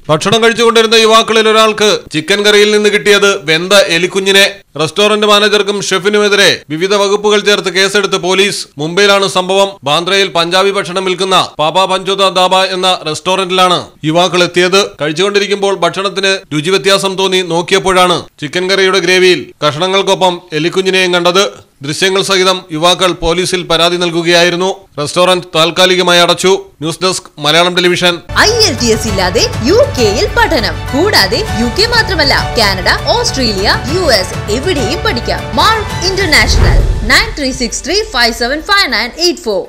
ഭക്ഷണം കഴിച്ചുകൊണ്ടിരുന്ന യുവാക്കളിൽ ഒരാൾക്ക് ചിക്കൻ കറിയിൽ നിന്ന് കിട്ടിയത് വെന്ത എലിക്കുഞ്ഞിനെ. റെസ്റ്റോറന്റ് മാനേജർക്കും ഷെഫിനുമെതിരെ വിവിധ വകുപ്പുകൾ ചേർത്ത് കേസെടുത്ത് പോലീസ്. മുംബൈയിലാണ് സംഭവം. ബാന്ദ്രയിൽ പഞ്ചാബി ഭക്ഷണം വിൽക്കുന്ന പാപ പഞ്ചോദ ദാബ എന്ന റെസ്റ്റോറന്റിലാണ് യുവാക്കൾ എത്തിയത്. കഴിച്ചുകൊണ്ടിരിക്കുമ്പോൾ ഭക്ഷണത്തിന് രുചി വ്യത്യാസം തോന്നി നോക്കിയപ്പോഴാണ് ചിക്കൻ കറിയുടെ ഗ്രേവിയിൽ കഷണങ്ങൾക്കൊപ്പം എലിക്കുഞ്ഞിനെയും കണ്ടത്. ദൃശ്യങ്ങൾ സഹിതം യുവാക്കൾ പോലീസിൽ പരാതി നൽകുകയായിരുന്നു. റെസ്റ്റോറന്റ് താൽക്കാലികമായി അടച്ചു. News desk Malayalam television. IELTS ഇല്ലാതെ UK-യിൽ പഠനം. കൂടാതെ UK മാത്രമല്ല, കാനഡ, ഓസ്ട്രേലിയ, US എവിടെയും പഠിക്കാം. Mark international 9363575984.